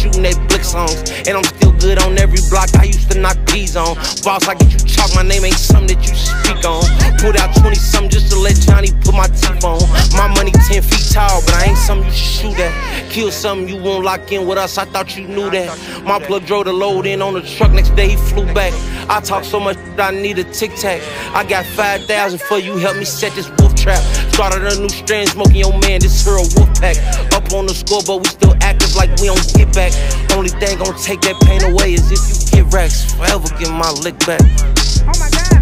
shooting they blick songs. And I'm still good on every block, I used to knock D's on. Boss, I get you chalk, my name ain't something that you speak on. Put out 20-something just to let Johnny put my teeth on. My money 10 feet tall, but I ain't something you should shoot at. Kill something you won't lock in with us, I thought you knew that. My plug drove the load in on the truck, next day he flew back. I talk so much I need a tic-tac. I got 5,000 for you, help me set this wolf trap. Started a new strand, smoking your man, this here a wolf pack. Up on the scoreboard, we still active like we don't get back. Only thing gon' take that pain away is if you get racks. Forever get my lick back. Oh my God.